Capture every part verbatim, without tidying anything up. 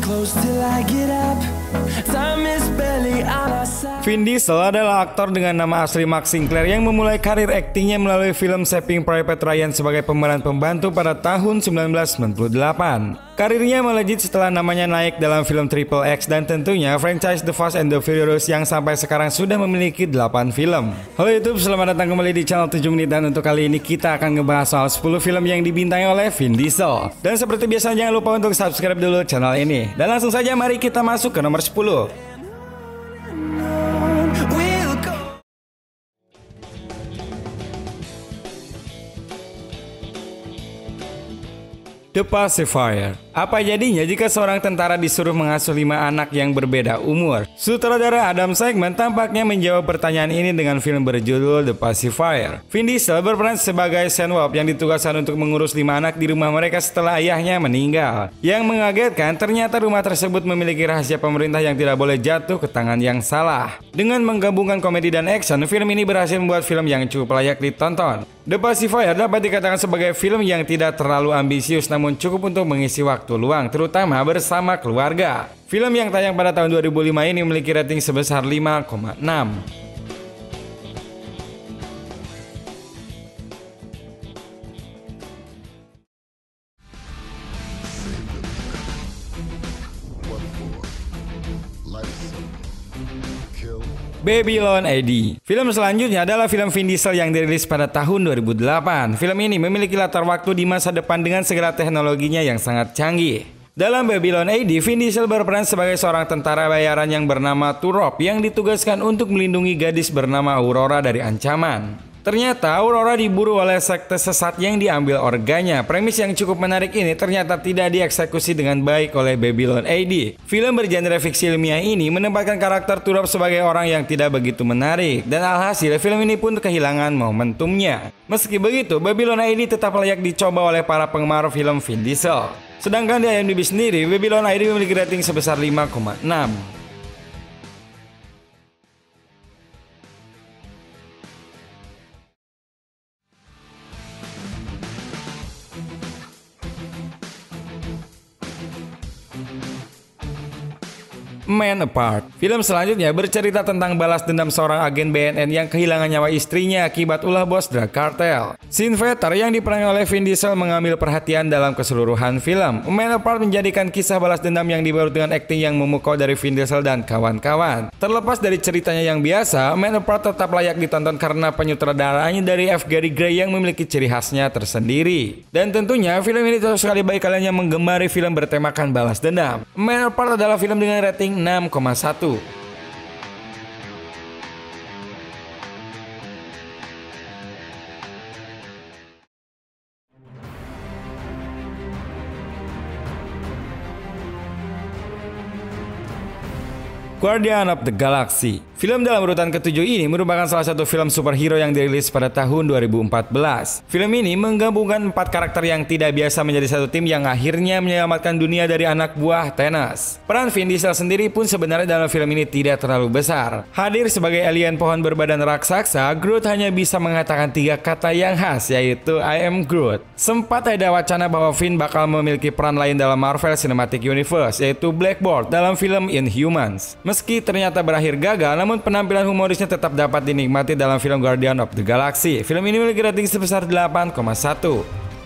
Vin Diesel adalah aktor dengan nama asli Max Sinclair yang memulai karir aktingnya melalui film Saving Private Ryan sebagai pemeran pembantu pada tahun sembilan belas sembilan puluh delapan. Karirnya melejit setelah namanya naik dalam film Triple X dan tentunya franchise The Fast and the Furious yang sampai sekarang sudah memiliki delapan film. Halo YouTube, selamat datang kembali di channel tujuh menit dan untuk kali ini kita akan ngebahas soal sepuluh film yang dibintangi oleh Vin Diesel. Dan seperti biasa jangan lupa untuk subscribe dulu channel ini. Dan langsung saja mari kita masuk ke nomor sepuluh. The Pacifier. Apa jadinya jika seorang tentara disuruh mengasuh lima anak yang berbeda umur? Sutradara Adam Segman tampaknya menjawab pertanyaan ini dengan film berjudul The Pacifier. Vin Diesel berperan sebagai Shenwolf yang ditugaskan untuk mengurus lima anak di rumah mereka setelah ayahnya meninggal. Yang mengagetkan, ternyata rumah tersebut memiliki rahasia pemerintah yang tidak boleh jatuh ke tangan yang salah. Dengan menggabungkan komedi dan action, film ini berhasil membuat film yang cukup layak ditonton. The Pacifier dapat dikatakan sebagai film yang tidak terlalu ambisius namun cukup untuk mengisi waktu luang, terutama bersama keluarga. Film yang tayang pada tahun dua ribu lima ini memiliki rating sebesar lima koma enam. Babylon A D. Film selanjutnya adalah film Vin Diesel yang dirilis pada tahun dua ribu delapan. Film ini memiliki latar waktu di masa depan dengan segala teknologinya yang sangat canggih. Dalam Babylon A D, Vin Diesel berperan sebagai seorang tentara bayaran yang bernama Turok yang ditugaskan untuk melindungi gadis bernama Aurora dari ancaman. Ternyata Aurora diburu oleh sekte sesat yang diambil organnya. Premis yang cukup menarik ini ternyata tidak dieksekusi dengan baik oleh Babylon A D. Film bergenre fiksi ilmiah ini menempatkan karakter Turok sebagai orang yang tidak begitu menarik. Dan alhasil film ini pun kehilangan momentumnya. Meski begitu, Babylon A D tetap layak dicoba oleh para penggemar film Vin Diesel. Sedangkan di I M D B sendiri, Babylon A D memiliki rating sebesar lima koma enam. Man Apart. Film selanjutnya bercerita tentang balas dendam seorang agen B N N yang kehilangan nyawa istrinya akibat ulah bos drug cartel. Sin Veter yang diperankan oleh Vin Diesel mengambil perhatian dalam keseluruhan film. Man Apart menjadikan kisah balas dendam yang dibalut dengan akting yang memukau dari Vin Diesel dan kawan-kawan. Terlepas dari ceritanya yang biasa, Man Apart tetap layak ditonton karena penyutradaranya dari F. Gary Gray yang memiliki ciri khasnya tersendiri. Dan tentunya film ini cocok sekali bagi kalian yang menggemari film bertemakan balas dendam. Man Apart adalah film dengan rating enam koma satu. Guardian of the Galaxy. Film dalam urutan ketujuh ini merupakan salah satu film superhero yang dirilis pada tahun dua ribu empat belas. Film ini menggabungkan empat karakter yang tidak biasa menjadi satu tim yang akhirnya menyelamatkan dunia dari anak buah Thanos. Peran Vin Diesel sendiri pun sebenarnya dalam film ini tidak terlalu besar. Hadir sebagai alien pohon berbadan raksasa, Groot hanya bisa mengatakan tiga kata yang khas, yaitu I am Groot. Sempat ada wacana bahwa Vin bakal memiliki peran lain dalam Marvel Cinematic Universe, yaitu Black Bolt dalam film Inhumans. Meski ternyata berakhir gagal, namun penampilan humorisnya tetap dapat dinikmati dalam film Guardian of the Galaxy. Film ini memiliki rating sebesar delapan koma satu.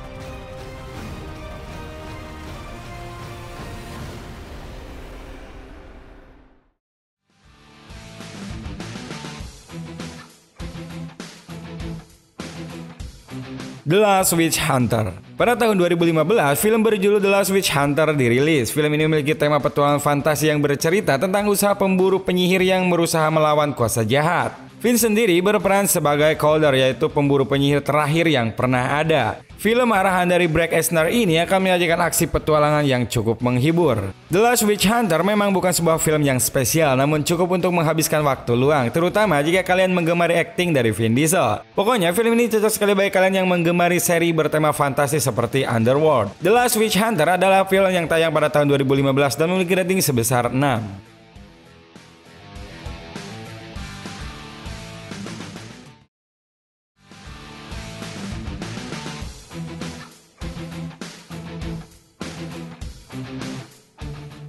The Last Witch Hunter. Pada tahun dua ribu lima belas, film berjudul The Last Witch Hunter dirilis. Film ini memiliki tema petualangan fantasi yang bercerita tentang usaha pemburu penyihir yang berusaha melawan kuasa jahat. Vin sendiri berperan sebagai Calder, yaitu pemburu penyihir terakhir yang pernah ada. Film arahan dari Brad Eisner ini akan menyajikan aksi petualangan yang cukup menghibur. The Last Witch Hunter memang bukan sebuah film yang spesial, namun cukup untuk menghabiskan waktu luang, terutama jika kalian menggemari akting dari Vin Diesel. Pokoknya film ini cocok sekali bagi kalian yang menggemari seri bertema fantasi seperti Underworld. The Last Witch Hunter adalah film yang tayang pada tahun dua ribu lima belas dan memiliki rating sebesar enam.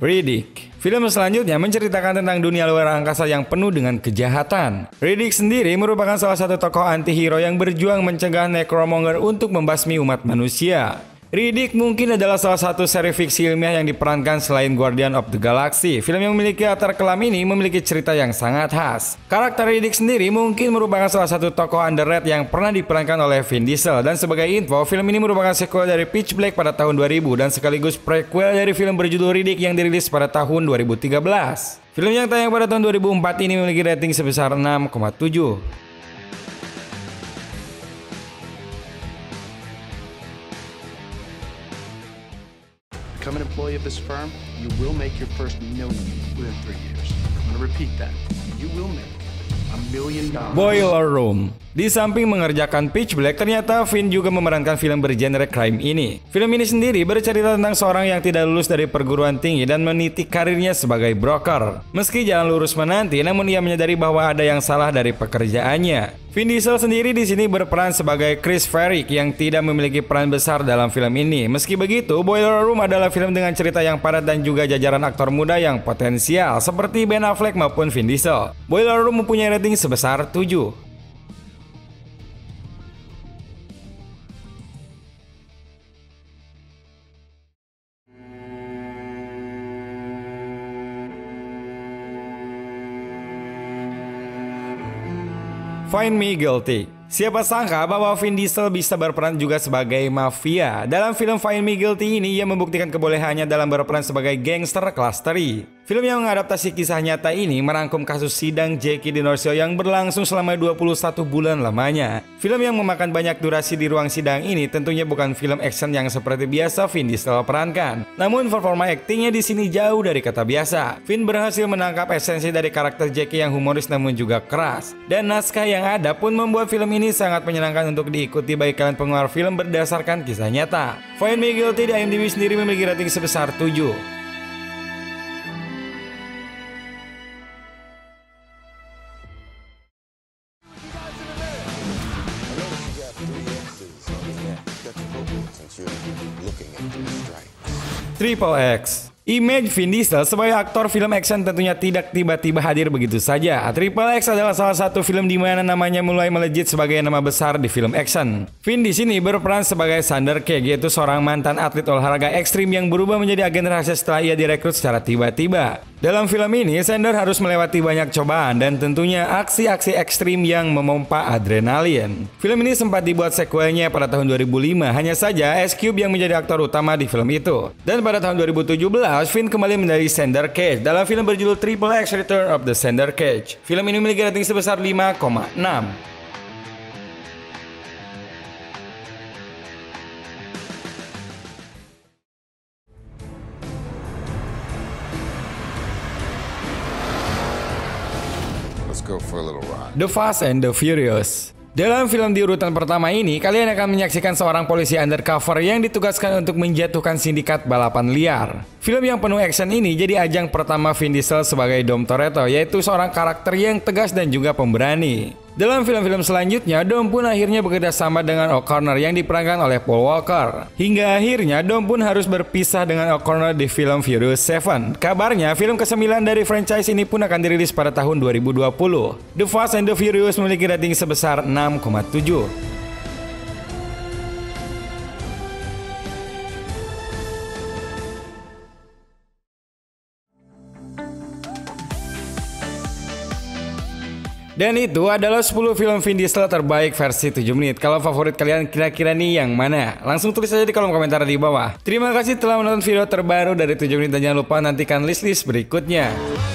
Riddick. Film selanjutnya menceritakan tentang dunia luar angkasa yang penuh dengan kejahatan. Riddick sendiri merupakan salah satu tokoh anti-hero yang berjuang mencegah Necromonger untuk membasmi umat manusia. Riddick mungkin adalah salah satu seri fiksi ilmiah yang diperankan selain Guardian of the Galaxy. Film yang memiliki latar kelam ini memiliki cerita yang sangat khas. Karakter Riddick sendiri mungkin merupakan salah satu tokoh underrated yang pernah diperankan oleh Vin Diesel. Dan sebagai info, film ini merupakan sequel dari Pitch Black pada tahun dua ribu dan sekaligus prequel dari film berjudul Riddick yang dirilis pada tahun dua ribu tiga belas. Film yang tayang pada tahun dua ribu empat ini memiliki rating sebesar enam koma tujuh. Become an employee of this firm, you will make your first million within three years. I'm going to repeat that. You will make a million dollars. Boiler Room. Di samping mengerjakan Pitch Black, ternyata Vin juga memerankan film bergenre crime ini. Film ini sendiri bercerita tentang seorang yang tidak lulus dari perguruan tinggi dan meniti karirnya sebagai broker. Meski jalan lurus menanti, namun ia menyadari bahwa ada yang salah dari pekerjaannya. Vin Diesel sendiri di sini berperan sebagai Chris Farrick yang tidak memiliki peran besar dalam film ini. Meski begitu, Boiler Room adalah film dengan cerita yang padat dan juga jajaran aktor muda yang potensial seperti Ben Affleck maupun Vin Diesel. Boiler Room mempunyai rating sebesar tujuh. Find Me Guilty. Siapa sangka bahwa Vin Diesel bisa berperan juga sebagai mafia. Dalam film Find Me Guilty ini, ia membuktikan kebolehannya dalam berperan sebagai gangster kelas teri. Film yang mengadaptasi kisah nyata ini merangkum kasus sidang Jackie DiNorsio yang berlangsung selama dua puluh satu bulan lamanya. Film yang memakan banyak durasi di ruang sidang ini tentunya bukan film action yang seperti biasa Vin Diesel perankan. Namun performa aktingnya di sini jauh dari kata biasa. Vin berhasil menangkap esensi dari karakter Jackie yang humoris namun juga keras. Dan naskah yang ada pun membuat film ini sangat menyenangkan untuk diikuti bagi kalian penggemar film berdasarkan kisah nyata. Find Me Guilty di I M D B sendiri memiliki rating sebesar tujuh. Triple X. Image Vin Diesel sebagai aktor film action tentunya tidak tiba-tiba hadir begitu saja. Triple X adalah salah satu film di mana namanya mulai melejit sebagai nama besar di film action. Vin di sini berperan sebagai Sander Cage, yaitu seorang mantan atlet olahraga ekstrim yang berubah menjadi agen rahasia setelah ia direkrut secara tiba-tiba. Dalam film ini, Sander harus melewati banyak cobaan dan tentunya aksi-aksi ekstrim yang memompa adrenalin. Film ini sempat dibuat sequelnya pada tahun dua ribu lima, hanya saja Ice Cube yang menjadi aktor utama di film itu. Dan pada tahun dua ribu tujuh belas, Vin kembali menjadi Sander Cage dalam film berjudul Triple X Return of the Sander Cage. Film ini memiliki rating sebesar lima koma enam. The Fast and the Furious. Dalam film di urutan pertama ini, kalian akan menyaksikan seorang polisi undercover yang ditugaskan untuk menjatuhkan sindikat balapan liar. Film yang penuh action ini jadi ajang pertama Vin Diesel sebagai Dom Toretto, yaitu seorang karakter yang tegas dan juga pemberani. Dalam film-film selanjutnya, Dom pun akhirnya bekerja sama dengan O'Connor yang diperankan oleh Paul Walker. Hingga akhirnya, Dom pun harus berpisah dengan O'Connor di film Furious tujuh. Kabarnya, film kesembilan dari franchise ini pun akan dirilis pada tahun dua ribu dua puluh. The Fast and the Furious memiliki rating sebesar enam koma tujuh. Dan itu adalah sepuluh film Vin Diesel terbaik versi tujuh menit. Kalau favorit kalian kira-kira nih yang mana? Langsung tulis aja di kolom komentar di bawah. Terima kasih telah menonton video terbaru dari tujuh menit dan jangan lupa nantikan list-list berikutnya.